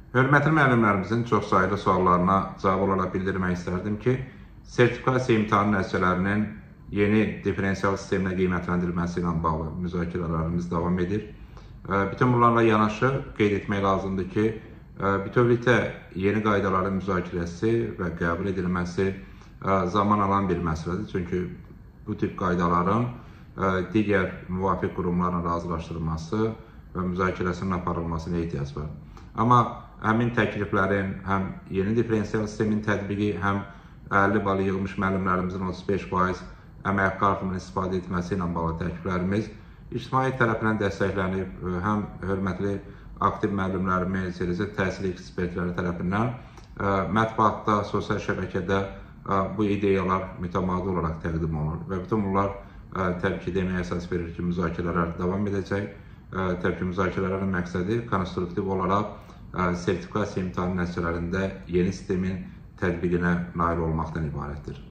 Hörmətli müəllimlərimizin çox sayılı suallarına cavab olaraq bildirmək istərdim ki, sertifikasiya imtahanı nəticələrinin yeni diferensial sisteminə qiymətləndirilməsi ilə bağlı müzakirələrimiz davam edir. Bütün bunlarla yanaşı qeyd etmək lazımdır ki, bütövlükdə yeni qaydaların müzakirəsi və qəbul edilməsi zaman alan bir məsələdir. Çünki bu tip qaydaların digər müvafiq qurumlarla razılaşdırılması və müzakirəsinin aparılmasına ehtiyac var. Amma həmin təkliflərin həm yeni diferensial sistemin tətbiqi, həm 50 balı yığmış müəllimlərimizin 35% əmək haqqı artımını istifadə etməsi ilə bağlı təkliflərimiz ictimaiyyət tərəfindən dəstəklənib, həm hörmətli aktiv müəllimlərimiz, eləcə təhsil ekspertləri tərəfindən mətbuatda, sosial şəbəkədə bu ideyalar mütəmadi olaraq təqdim olunur və bütün bunlar təbii ki, deməyə əsas verir ki, müzakirələr davam edəcək. Təbii ki, müzakirələrin məqsədi konstruktiv olaraq sertifikasiya imtahanı nəticələrində yeni sistemin tətbiqinə nail olmaqdan ibarətdir.